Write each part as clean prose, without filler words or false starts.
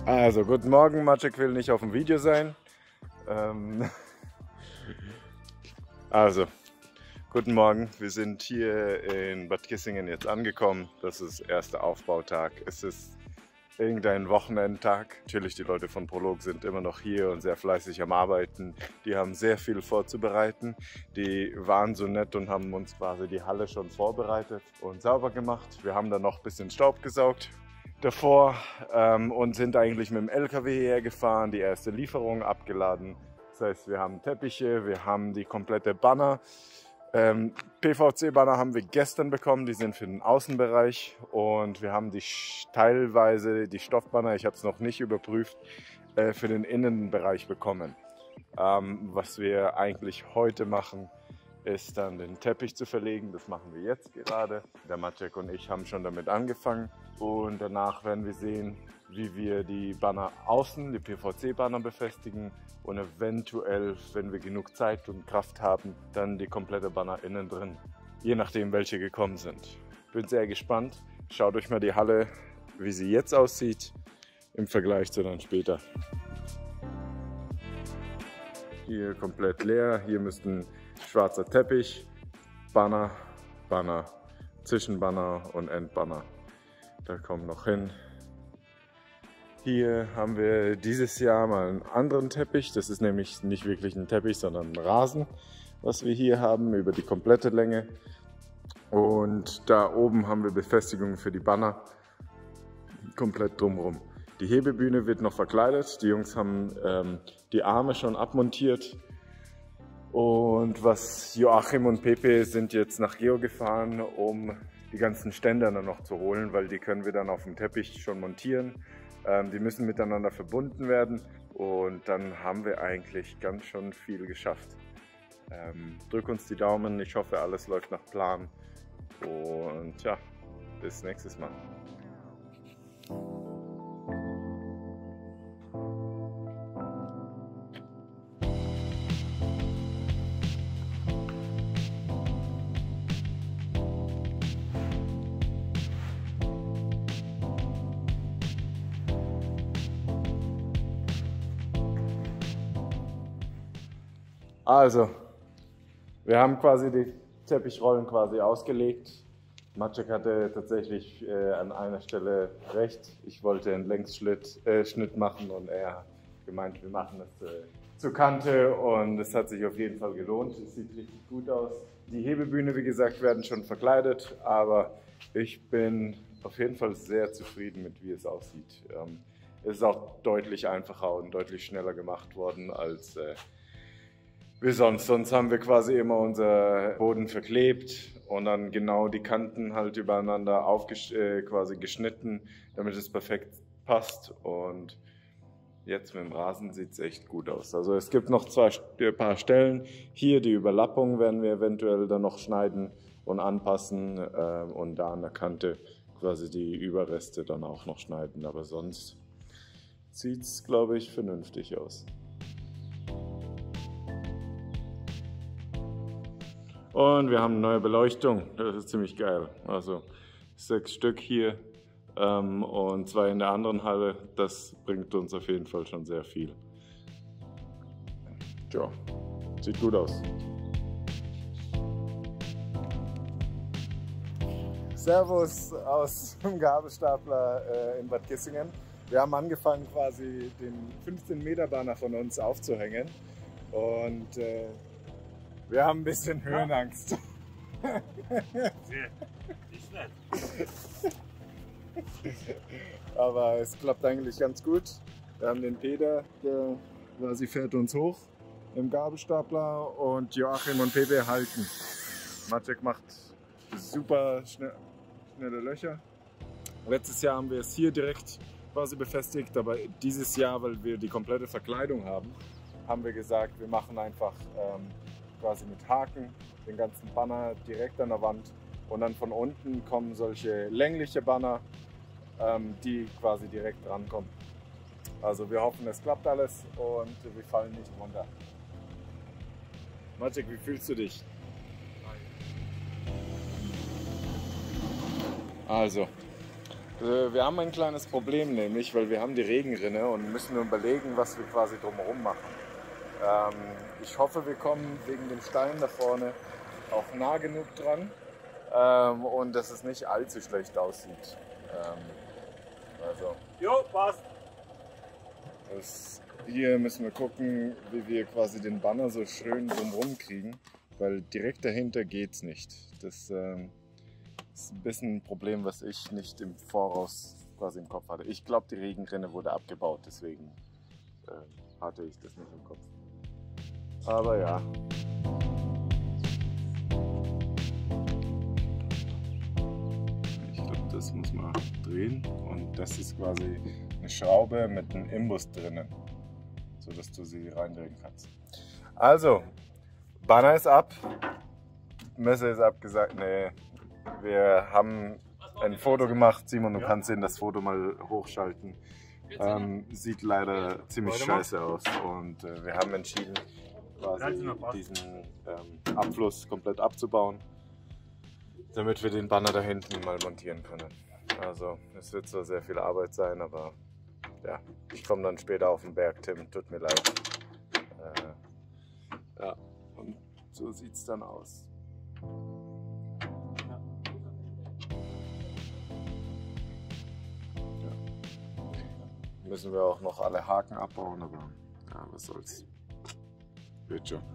Also, guten Morgen, Maciek will nicht auf dem Video sein. Also, guten Morgen, wir sind hier in Bad Kissingen jetzt angekommen. Das ist der erste Aufbautag. Es ist irgendein Wochenendtag. Natürlich, die Leute von Prolog sind immer noch hier und sehr fleißig am Arbeiten. Die haben sehr viel vorzubereiten. Die waren so nett und haben uns quasi die Halle schon vorbereitet und sauber gemacht. Wir haben dann noch ein bisschen Staub gesaugt davor und sind eigentlich mit dem LKW hergefahren, die erste Lieferung abgeladen. Das heißt, wir haben Teppiche, wir haben die komplette Banner. PVC-Banner haben wir gestern bekommen, die sind für den Außenbereich, und wir haben teilweise die Stoffbanner, ich habe es noch nicht überprüft, für den Innenbereich bekommen. Was wir eigentlich heute machen, ist dann den Teppich zu verlegen. Das machen wir jetzt gerade. Der Maciek und ich haben schon damit angefangen, und danach werden wir sehen, wie wir die Banner außen, die PVC-Banner befestigen und eventuell, wenn wir genug Zeit und Kraft haben, dann die komplette Banner innen drin, je nachdem welche gekommen sind. Bin sehr gespannt. Schaut euch mal die Halle, wie sie jetzt aussieht, im Vergleich zu dann später. Hier komplett leer, hier müssten schwarzer Teppich, Banner, Banner, Zwischenbanner und Endbanner. Da kommen noch hin. Hier haben wir dieses Jahr mal einen anderen Teppich. Das ist nämlich nicht wirklich ein Teppich, sondern ein Rasen, was wir hier haben, über die komplette Länge. Und da oben haben wir Befestigungen für die Banner, komplett drumherum. Die Hebebühne wird noch verkleidet. Die Jungs haben die Arme schon abmontiert. Und Joachim und Pepe sind jetzt nach Geo gefahren, um die ganzen Ständer dann noch zu holen, weil die können wir dann auf dem Teppich schon montieren. Die müssen miteinander verbunden werden, und dann haben wir eigentlich ganz schön viel geschafft. Drück uns die Daumen, ich hoffe, alles läuft nach Plan, und ja, bis nächstes Mal. Also, wir haben quasi die Teppichrollen ausgelegt. Maciek hatte tatsächlich an einer Stelle recht. Ich wollte einen Längsschnitt machen, und er hat gemeint, wir machen das zur Kante, und es hat sich auf jeden Fall gelohnt. Es sieht richtig gut aus. Die Hebebühne, wie gesagt, werden schon verkleidet, aber ich bin auf jeden Fall sehr zufrieden mit, wie es aussieht. Es ist auch deutlich einfacher und deutlich schneller gemacht worden als wie sonst. Sonst haben wir quasi immer unser Boden verklebt und dann genau die Kanten halt übereinander quasi geschnitten, damit es perfekt passt. Und jetzt mit dem Rasen sieht es echt gut aus. Also es gibt noch ein paar Stellen. Hier die Überlappung werden wir eventuell dann noch schneiden und anpassen, und da an der Kante quasi die Überreste dann auch noch schneiden. Aber sonst sieht es, glaube ich, vernünftig aus. Und wir haben eine neue Beleuchtung, das ist ziemlich geil. Also 6 Stück hier und 2 in der anderen Halle, das bringt uns auf jeden Fall schon sehr viel. Tja, sieht gut aus. Servus aus dem Gabelstapler in Bad Kissingen. Wir haben angefangen, quasi den 15-Meter-Banner von uns aufzuhängen, und wir haben ein bisschen Höhenangst. Nicht schlecht. Aber es klappt eigentlich ganz gut. Wir haben den Peter, der quasi fährt uns hoch im Gabelstapler, und Joachim und Pepe halten. Maciek macht super schnelle Löcher. Letztes Jahr haben wir es hier direkt quasi befestigt, aber dieses Jahr, weil wir die komplette Verkleidung haben, haben wir gesagt, wir machen einfach quasi mit Haken den ganzen Banner direkt an der Wand, und dann von unten kommen solche längliche Banner, die quasi direkt rankommen. Also wir hoffen, es klappt alles und wir fallen nicht runter. Maciek, wie fühlst du dich? Also, Wir haben ein kleines Problem nämlich, weil wir haben die Regenrinne und müssen überlegen, was wir quasi drumherum machen. Ich hoffe, wir kommen wegen dem Stein da vorne auch nah genug dran und dass es nicht allzu schlecht aussieht. Also, Jo, passt. hier müssen wir gucken, wie wir quasi den Banner so schön drumherum kriegen, weil direkt dahinter geht's nicht. Das ist ein bisschen ein Problem, was ich nicht im Voraus quasi im Kopf hatte. Ich glaube, die Regenrinne wurde abgebaut, deswegen hatte ich das nicht im Kopf. Aber ja. Ich glaube, das muss man drehen und das ist quasi eine Schraube mit einem Imbus drinnen, sodass du sie reindrehen kannst. Also, Banner ist ab, Messe ist abgesagt, nee. Wir haben ein Foto gemacht. Simon, du kannst sehen, das Foto mal hochschalten. Sieht leider ziemlich scheiße aus und wir haben entschieden, quasi diesen Abfluss komplett abzubauen, damit wir den Banner da hinten mal montieren können. Also es wird zwar sehr viel Arbeit sein, aber ja, ich komme dann später auf den Berg, Tim, tut mir leid. Ja, und so sieht es dann aus. Müssen wir auch noch alle Haken abbauen, aber ja, was soll's. Wird schon.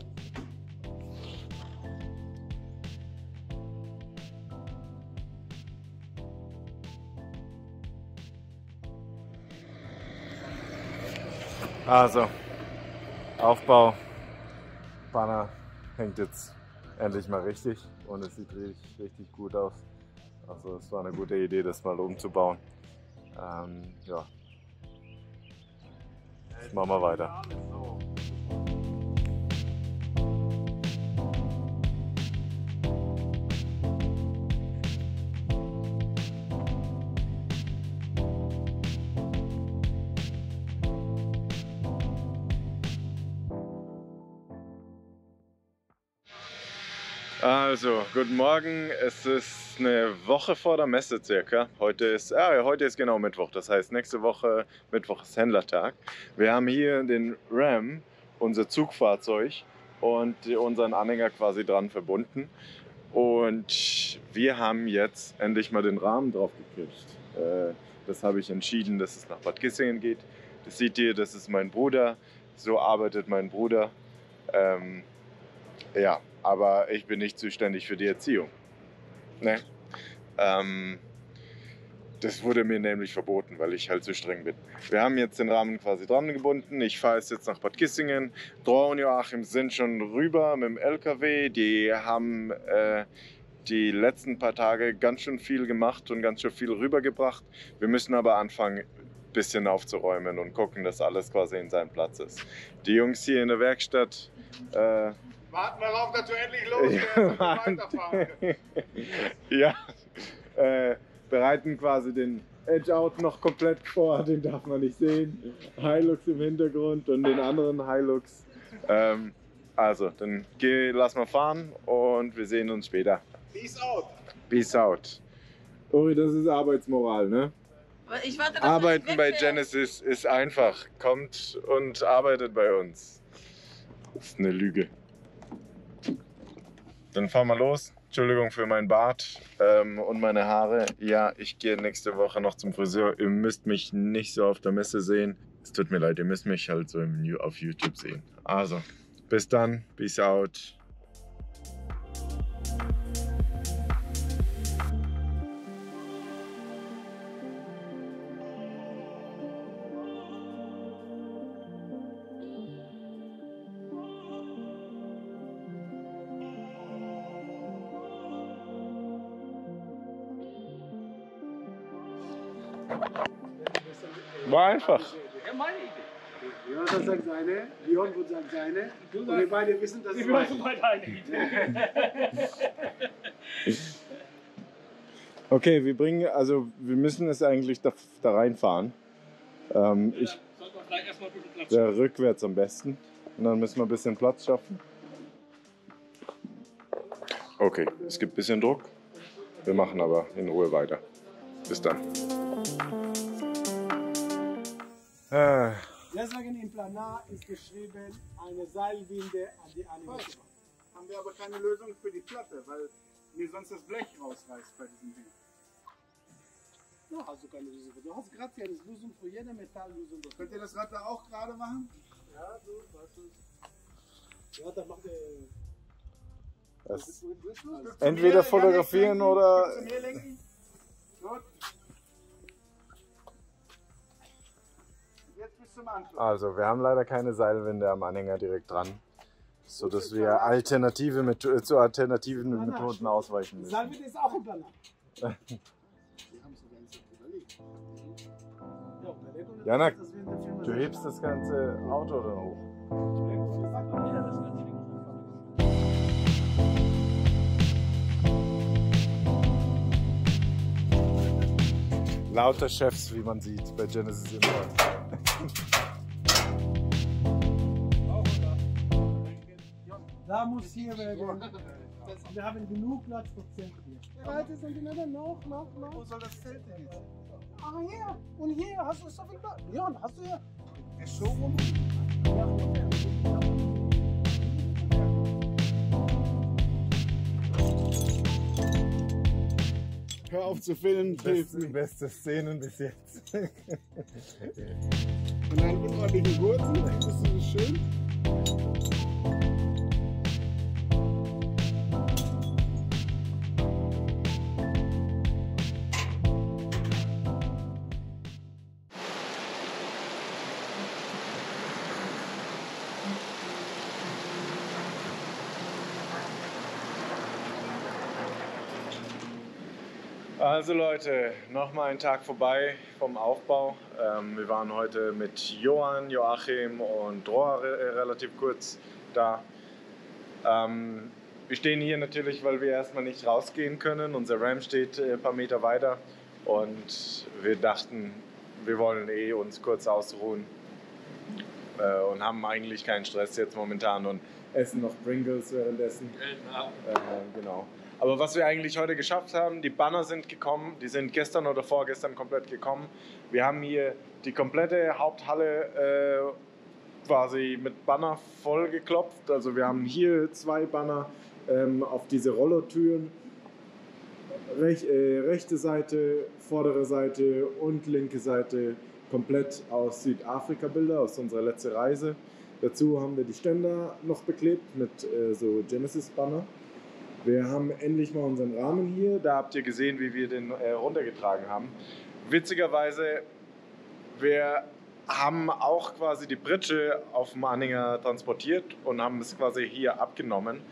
Also, Aufbau, Banner hängt jetzt endlich mal richtig und es sieht richtig gut aus. Also es war eine gute Idee, das mal umzubauen. Ja. Jetzt machen wir weiter. Also, guten Morgen. Es ist eine Woche vor der Messe circa. Heute ist genau Mittwoch. Das heißt, nächste Woche Mittwoch ist Händlertag. Wir haben hier den Ram, unser Zugfahrzeug, und unseren Anhänger quasi dran verbunden. Und wir haben jetzt endlich mal den Rahmen drauf gekriegt. Das habe ich entschieden, dass es nach Bad Kissingen geht. Das seht ihr, das ist mein Bruder. So arbeitet mein Bruder. Ja, aber ich bin nicht zuständig für die Erziehung. Ne? Das wurde mir nämlich verboten, weil ich halt so streng bin. Wir haben jetzt den Rahmen quasi dran gebunden. Ich fahre jetzt nach Bad Kissingen. Dora und Joachim sind schon rüber mit dem LKW. Die haben die letzten paar Tage ganz schön viel gemacht und ganz schön viel rübergebracht. Wir müssen aber anfangen, ein bisschen aufzuräumen und gucken, dass alles quasi in seinem Platz ist. Die Jungs hier in der Werkstatt warten darauf, dass du endlich losfährst und weiterfahren. Ja, bereiten quasi den Edge-Out noch komplett vor, den darf man nicht sehen. Hilux im Hintergrund und den anderen Hilux. Also, dann lass mal fahren und wir sehen uns später. Peace out. Peace out. Uri, das ist Arbeitsmoral, ne? Ich warte, dass Arbeiten bei wegfährst. Genesis ist einfach. Kommt und arbeitet bei uns. Das ist eine Lüge. Dann fahren wir los. Entschuldigung für meinen Bart und meine Haare. Ja, ich gehe nächste Woche noch zum Friseur. Ihr müsst mich nicht so auf der Messe sehen. Es tut mir leid, ihr müsst mich halt so auf YouTube sehen. Also, bis dann. Peace out. War einfach. Ja, meine Idee. Jonathan sagt seine, Leon wird sagen seine. Und wir beide wissen, dass es Ich meine. weiß meine Idee. Okay, wir müssen es eigentlich da reinfahren. Sollten wir vielleicht erstmal ein bisschen Platz Wäre rückwärts am besten. Und dann müssen wir ein bisschen Platz schaffen. Okay, es gibt ein bisschen Druck. Wir machen aber in Ruhe weiter. Bis dann. Deswegen im Planar ist geschrieben, eine Seilwinde an die Anhänger zu machen. Haben wir aber keine Lösung für die Platte, weil mir sonst das Blech rausreißt bei diesem Ding. Ja, hast du keine Lösung für. Du hast gerade hier eine Lösung für jede Metalllösung. Könnt ihr das Rad da auch gerade machen? Ja, so, weißt du. Ja, dann macht der. Das entweder fotografieren oder. Zu mir lenken. Gut. Jetzt bis zum Anschluss. Also, wir haben leider keine Seilwinde am Anhänger direkt dran, sodass wir zu alternativen Methoden ausweichen müssen. Seilwinde ist auch im Planar. Wir haben es sogar nicht überlegt. Ja, überleg uns, Janak, dass wir in der Firma du hebst das ganze Auto dann hoch. Lauter Chefs, wie man sieht bei Genesis Import. Da muss hier werden. Wir haben genug Platz für Zelt hier. Weiter sind die Länder noch. Wo soll das Zelt denn jetzt? Ah, hier. Und hier hast du so viel Platz. Leon, hast du hier? Der Showroom? Hör auf zu filmen, hilft mir. Beste Szenen bis jetzt. Und einen unordentlichen Gurten, das ist so schön. Also Leute, nochmal ein Tag vorbei vom Aufbau. Wir waren heute mit Johann, Joachim und Roa relativ kurz da. Wir stehen hier natürlich, weil wir erstmal nicht rausgehen können. Unser Ram steht ein paar Meter weiter und wir dachten, wir wollen uns kurz ausruhen und haben eigentlich keinen Stress jetzt momentan und essen noch Pringles währenddessen. Genau. Aber was wir eigentlich heute geschafft haben, die Banner sind gekommen, die sind gestern oder vorgestern komplett gekommen. Wir haben hier die komplette Haupthalle quasi mit Banner voll geklopft. Also wir haben hier 2 Banner auf diese Rollertüren. Rechte Seite, vordere Seite und linke Seite komplett aus Südafrika Bilder, aus unserer letzten Reise. Dazu haben wir die Ständer noch beklebt mit so Genesis Banner. Wir haben endlich mal unseren Rahmen hier. Da habt ihr gesehen, wie wir den runtergetragen haben. Witzigerweise, wir haben auch quasi die Pritsche auf dem Anhänger transportiert und haben es quasi hier abgenommen.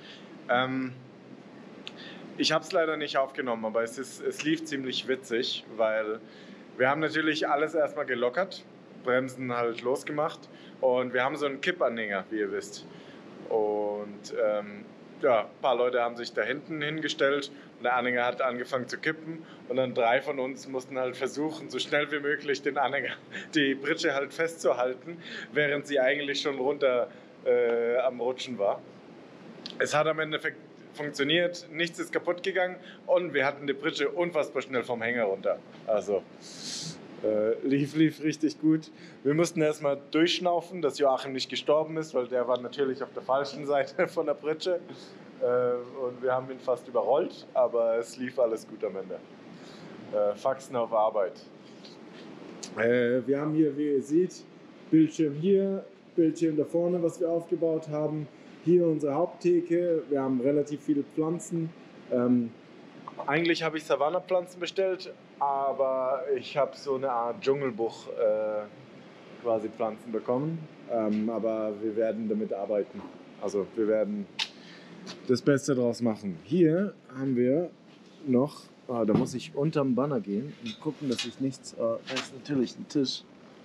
Ich habe es leider nicht aufgenommen, aber es lief ziemlich witzig, weil wir haben natürlich alles erstmal gelockert, Bremsen halt losgemacht und wir haben so einen Kippanhänger, wie ihr wisst. Und ja, ein paar Leute haben sich da hinten hingestellt und der Anhänger hat angefangen zu kippen und dann 3 von uns mussten halt versuchen, so schnell wie möglich den Anhänger, die Pritsche halt festzuhalten, während sie eigentlich schon runter am Rutschen war. Es hat am Ende funktioniert, nichts ist kaputt gegangen und wir hatten die Pritsche unfassbar schnell vom Hänger runter. Also lief richtig gut. Wir mussten erstmal durchschnaufen, dass Joachim nicht gestorben ist, weil der war natürlich auf der falschen Seite von der Pritsche. Und wir haben ihn fast überrollt, aber es lief alles gut am Ende. Faxen auf Arbeit. Wir haben hier, wie ihr seht, Bildschirm hier, Bildschirm da vorne, was wir aufgebaut haben. Hier unsere Haupttheke. Wir haben relativ viele Pflanzen. Eigentlich habe ich Savannah-Pflanzen bestellt, aber ich habe so eine Art Dschungelbuch quasi Pflanzen bekommen. Aber wir werden damit arbeiten. Also wir werden das Beste draus machen. Hier haben wir noch, da muss ich unterm Banner gehen und gucken, dass ich nichts, da ist natürlich ein Tisch.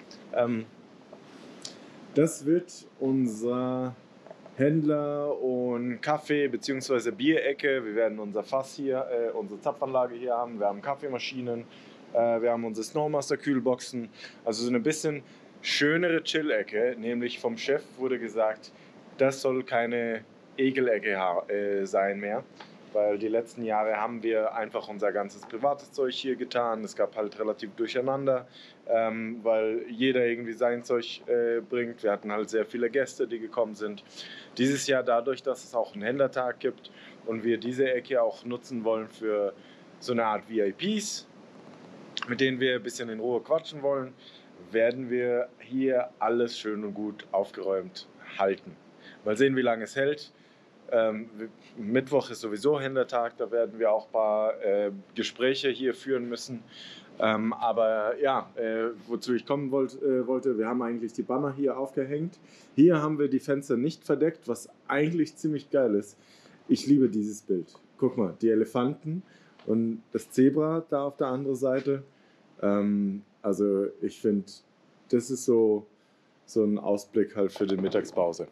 Das wird unser Händler und Kaffee- bzw. Bierecke. Wir werden unser Fass hier, unsere Zapfanlage hier haben. Wir haben Kaffeemaschinen, wir haben unsere Snowmaster-Kühlboxen. Also so eine bisschen schönere Chill-Ecke. Nämlich vom Chef wurde gesagt, das soll keine Ekelecke sein mehr. weil die letzten Jahre haben wir einfach unser ganzes privates Zeug hier getan. Es gab halt relativ durcheinander, weil jeder irgendwie sein Zeug bringt. Wir hatten halt sehr viele Gäste, die gekommen sind. Dieses Jahr dadurch, dass es auch einen Händlertag gibt und wir diese Ecke auch nutzen wollen für so eine Art VIPs, mit denen wir ein bisschen in Ruhe quatschen wollen, werden wir hier alles schön und gut aufgeräumt halten. Mal sehen, wie lange es hält. Mittwoch ist sowieso Händlertag, da werden wir auch ein paar Gespräche hier führen müssen. Aber ja, wozu ich kommen wollte, wir haben eigentlich die Banner hier aufgehängt. Hier haben wir die Fenster nicht verdeckt, was eigentlich ziemlich geil ist. Ich liebe dieses Bild. Guck mal, die Elefanten und das Zebra da auf der anderen Seite. Also ich finde, das ist so ein Ausblick halt für die Mittagspause.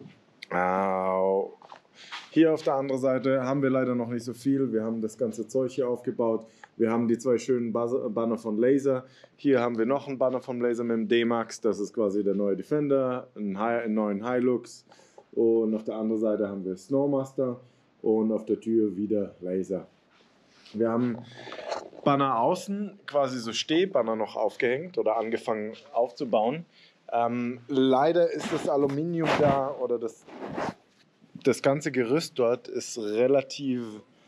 Hier auf der anderen Seite haben wir leider noch nicht so viel. Wir haben das ganze Zeug hier aufgebaut. Wir haben die zwei schönen Banner von Laser. Hier haben wir noch einen Banner von Laser mit dem D-Max. Das ist quasi der neue Defender, einen neuen Hilux. Und auf der anderen Seite haben wir Snowmaster und auf der Tür wieder Laser. Wir haben Banner außen, quasi so Stehbanner noch aufgehängt oder angefangen aufzubauen. Leider ist das Aluminium da oder das ganze Gerüst dort ist relativ,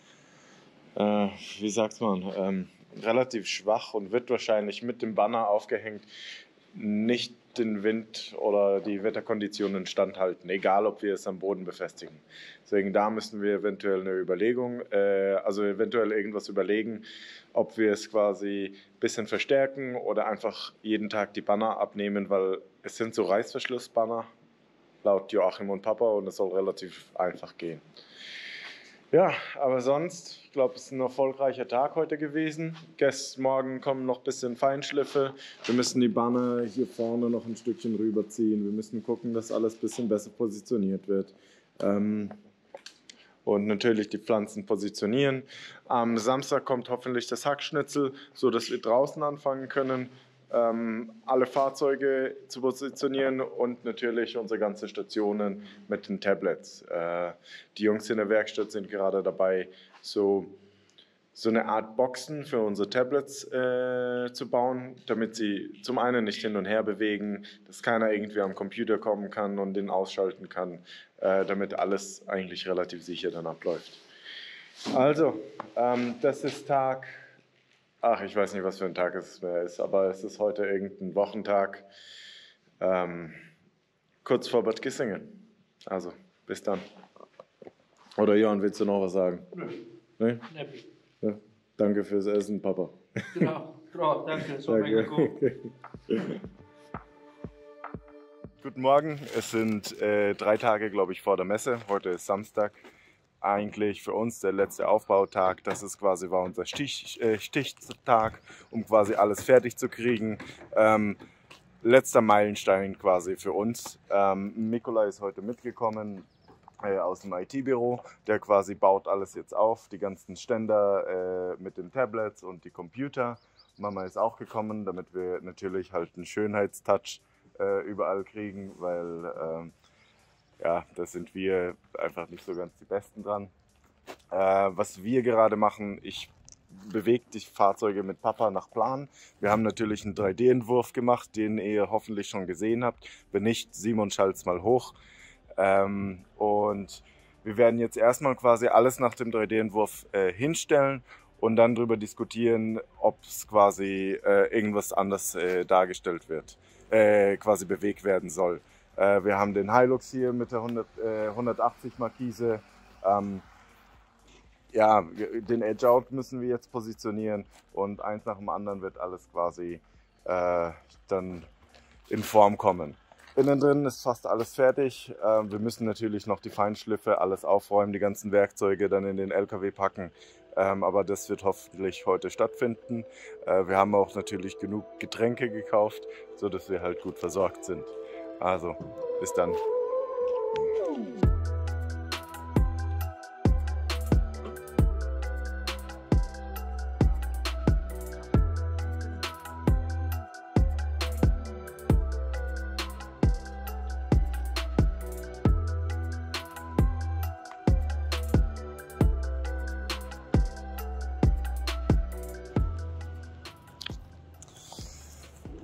wie sagt man, relativ schwach und wird wahrscheinlich mit dem Banner aufgehängt nicht den Wind oder die Wetterkonditionen standhalten, egal ob wir es am Boden befestigen. Deswegen da müssen wir eventuell eventuell irgendwas überlegen, ob wir es quasi ein bisschen verstärken oder einfach jeden Tag die Banner abnehmen, weil es sind so Reißverschlussbanner, laut Joachim und Papa, und es soll relativ einfach gehen. Ja, aber sonst, ich glaube, es ist ein erfolgreicher Tag heute gewesen. Morgen kommen noch ein bisschen Feinschliffe. Wir müssen die Banner hier vorne noch ein Stückchen rüberziehen. Wir müssen gucken, dass alles ein bisschen besser positioniert wird. Und natürlich die Pflanzen positionieren. Am Samstag kommt hoffentlich das Hackschnitzel, sodass wir draußen anfangen können, alle Fahrzeuge zu positionieren und natürlich unsere ganzen Stationen mit den Tablets. Die Jungs in der Werkstatt sind gerade dabei, so eine Art Boxen für unsere Tablets zu bauen, damit sie zum einen nicht hin und her bewegen, dass keiner irgendwie am Computer kommen kann und den ausschalten kann, damit alles eigentlich relativ sicher dann abläuft. Also, das ist Tag... Ach, ich weiß nicht, was für ein Tag es mehr ist, aber es ist heute irgendein Wochentag, kurz vor Bad Kissingen. Also, bis dann. Oder Johann, willst du noch was sagen? Nö. Ja, danke fürs Essen, Papa. Genau, danke, das war mega gut. Guten Morgen, es sind 3 Tage, glaube ich, vor der Messe. Heute ist Samstag. Eigentlich für uns der letzte Aufbautag. Das ist quasi war unser Stichtag, um quasi alles fertig zu kriegen. Letzter Meilenstein quasi für uns. Nikolai ist heute mitgekommen aus dem IT-Büro. Der quasi baut alles jetzt auf, die ganzen Ständer mit den Tablets und die Computer. Mama ist auch gekommen, damit wir natürlich halt einen Schönheitstouch überall kriegen, weil ja, da sind wir einfach nicht so ganz die Besten dran. Was wir gerade machen, ich bewege die Fahrzeuge mit Papa nach Plan. Wir haben natürlich einen 3D-Entwurf gemacht, den ihr hoffentlich schon gesehen habt. Wenn nicht, Simon schalt's mal hoch. Und wir werden jetzt erstmal quasi alles nach dem 3D-Entwurf hinstellen und dann darüber diskutieren, ob es quasi irgendwas anders dargestellt wird, quasi bewegt werden soll. Wir haben den Hilux hier mit der 180 Markise. Ja, den Edge-Out müssen wir jetzt positionieren und eins nach dem anderen wird alles quasi dann in Form kommen. Innen drin ist fast alles fertig. Wir müssen natürlich noch die Feinschliffe, alles aufräumen, die ganzen Werkzeuge dann in den LKW packen. Aber das wird hoffentlich heute stattfinden. Wir haben auch natürlich genug Getränke gekauft, sodass wir halt gut versorgt sind. Also, bis dann.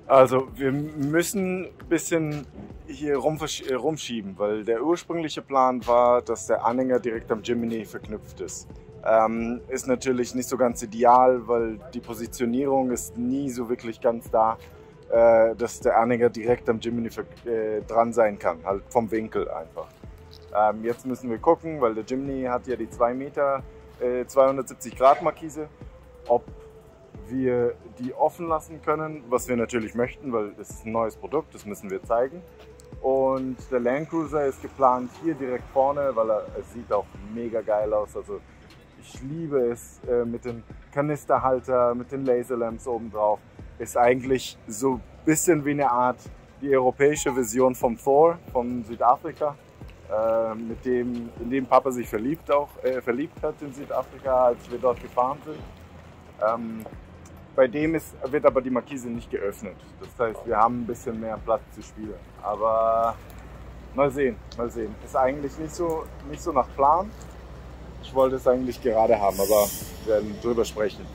Also wir müssen ein bisschen hier rumschieben, weil der ursprüngliche Plan war, dass der Anhänger direkt am Jimny verknüpft ist. Ist natürlich nicht so ganz ideal, weil die Positionierung ist nie so wirklich ganz da, dass der Anhänger direkt am Jimny dran sein kann, halt vom Winkel einfach. Jetzt müssen wir gucken, weil der Jimny hat ja die 2 Meter 270 Grad Markise, ob wir die offen lassen können, was wir natürlich möchten, weil es ist ein neues Produkt, das müssen wir zeigen. Und der Land Cruiser ist geplant hier direkt vorne, weil es sieht auch mega geil aus. Also ich liebe es mit dem Kanisterhalter, mit den Laserlamps oben drauf. Ist eigentlich so ein bisschen wie eine Art die europäische Version vom Thor von Südafrika, in dem Papa sich verliebt hat in Südafrika, als wir dort gefahren sind. Bei dem wird aber die Markise nicht geöffnet. Das heißt, wir haben ein bisschen mehr Platz zu spielen. Aber mal sehen, mal sehen. Ist eigentlich nicht so nach Plan. Ich wollte es eigentlich gerade haben, aber wir werden drüber sprechen.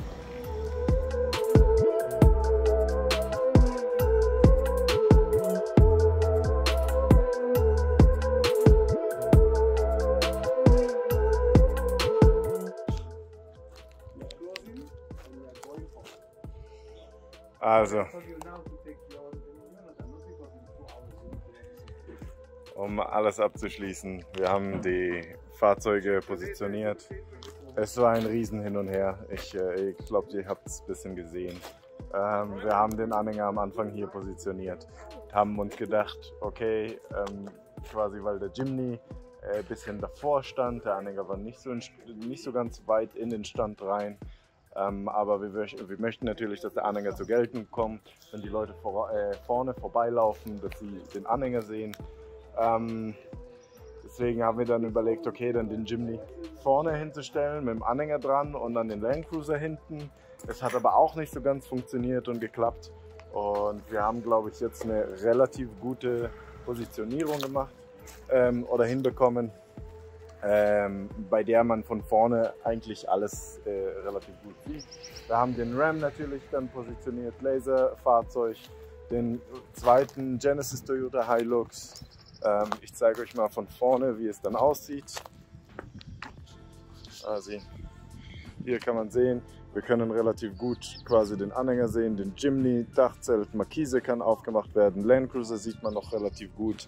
Also, um alles abzuschließen, wir haben die Fahrzeuge positioniert. Es war ein Riesen hin und her. Ich glaube, ihr habt es ein bisschen gesehen. Wir haben den Anhänger am Anfang hier positioniert, haben uns gedacht, okay, quasi weil der Jimny ein bisschen davor stand, der Anhänger war nicht so ganz weit in den Stand rein. Aber wir möchten natürlich, dass der Anhänger zur Geltung kommt, wenn die Leute vorne vorbeilaufen, dass sie den Anhänger sehen. Deswegen haben wir dann überlegt, okay, dann den Jimny vorne hinzustellen mit dem Anhänger dran und dann den Land Cruiser hinten. Es hat aber auch nicht so ganz funktioniert und geklappt. Und wir haben, glaube ich, jetzt eine relativ gute Positionierung gemacht oder hinbekommen, bei der man von vorne eigentlich alles relativ gut sieht. Wir haben den Ram natürlich dann positioniert, Laserfahrzeug, den zweiten Genesis Toyota Hilux. Ich zeige euch mal von vorne, wie es dann aussieht. Also hier kann man sehen, wir können relativ gut quasi den Anhänger sehen, den Jimny, Dachzelt, Markise kann aufgemacht werden, Land Cruiser sieht man noch relativ gut.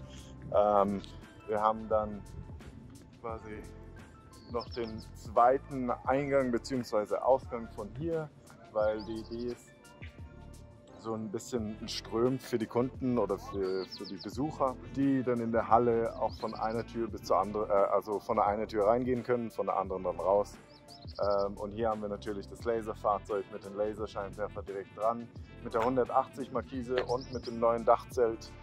Wir haben dann quasi noch den zweiten Eingang bzw. Ausgang von hier, weil die Idee ist, so ein bisschen strömt für die Kunden oder für die Besucher, die dann in der Halle auch von einer Tür bis zur anderen, also von der einen Tür reingehen können, von der anderen dann raus. Und hier haben wir natürlich das Laserfahrzeug mit dem Laserscheinwerfer direkt dran, mit der 180 Markise und mit dem neuen Dachzelt.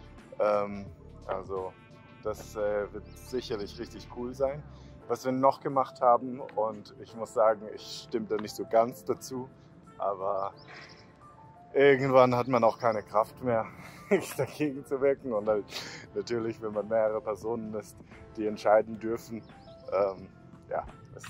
Also das wird sicherlich richtig cool sein. Was wir noch gemacht haben, und ich muss sagen, ich stimme da nicht so ganz dazu, aber irgendwann hat man auch keine Kraft mehr, dagegen zu wirken. Und halt natürlich, wenn man mehrere Personen ist, die entscheiden dürfen, ja,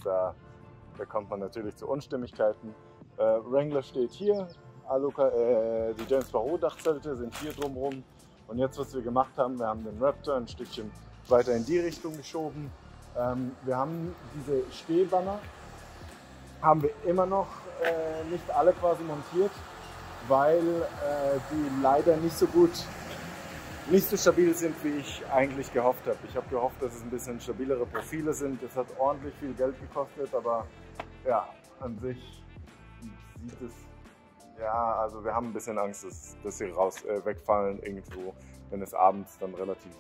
da kommt man natürlich zu Unstimmigkeiten. Wrangler steht hier, die James Barraud Dachzelte sind hier drumherum. Und jetzt, was wir gemacht haben, wir haben den Raptor ein Stückchen weiter in die Richtung geschoben. Wir haben diese Stehbanner, haben wir immer noch nicht alle quasi montiert, weil die leider nicht so stabil sind, wie ich eigentlich gehofft habe. Ich habe gehofft, dass es ein bisschen stabilere Profile sind. Das hat ordentlich viel Geld gekostet, aber ja, an sich sieht es, ja, also wir haben ein bisschen Angst, dass sie wegfallen irgendwo, wenn es abends dann relativ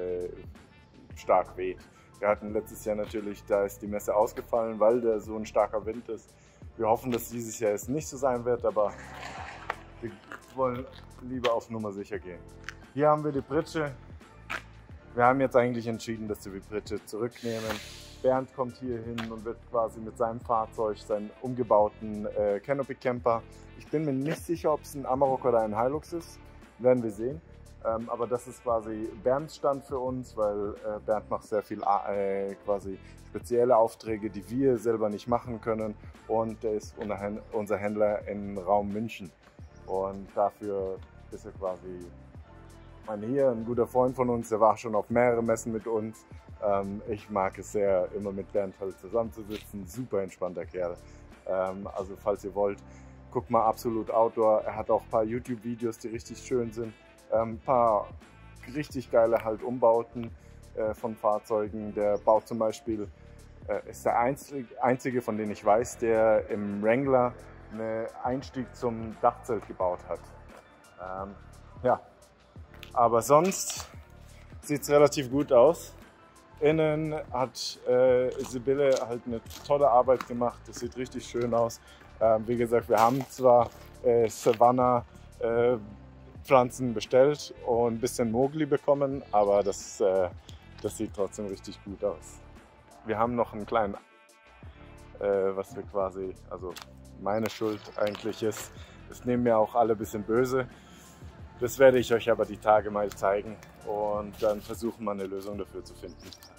stark weht. Wir hatten letztes Jahr natürlich, da ist die Messe ausgefallen, weil da so ein starker Wind ist. Wir hoffen, dass dieses Jahr es nicht so sein wird, aber wir wollen lieber auf Nummer sicher gehen. Hier haben wir die Pritsche. Wir haben jetzt eigentlich entschieden, dass wir die Pritsche zurücknehmen. Bernd kommt hier hin und wird quasi mit seinem Fahrzeug, seinen umgebauten Canopy Camper. Ich bin mir nicht sicher, ob es ein Amarok oder ein Hilux ist. Werden wir sehen. Aber das ist quasi Bernds Stand für uns, weil Bernd macht sehr viel quasi spezielle Aufträge, die wir selber nicht machen können. Und er ist unser Händler im Raum München. Und dafür ist er quasi, ich meine, hier ein guter Freund von uns, der war schon auf mehreren Messen mit uns. Ich mag es sehr, immer mit Bernd halt zusammenzusitzen, super entspannter Kerl. Also falls ihr wollt, guckt mal Absolut Outdoor, er hat auch ein paar YouTube-Videos, die richtig schön sind, ein paar richtig geile halt Umbauten von Fahrzeugen. Der baut zum Beispiel, ist der einzige, von denen ich weiß, der im Wrangler einen Einstieg zum Dachzelt gebaut hat. Ja, aber sonst sieht es relativ gut aus. Innen hat Sibylle halt eine tolle Arbeit gemacht, das sieht richtig schön aus. Wie gesagt, wir haben zwar Savannah Pflanzen bestellt und ein bisschen Mogli bekommen, aber das sieht trotzdem richtig gut aus. Wir haben noch einen kleinen, was wir quasi, also meine Schuld eigentlich ist. Das nehmen mir auch alle ein bisschen böse. Das werde ich euch aber die Tage mal zeigen und dann versuchen wir eine Lösung dafür zu finden.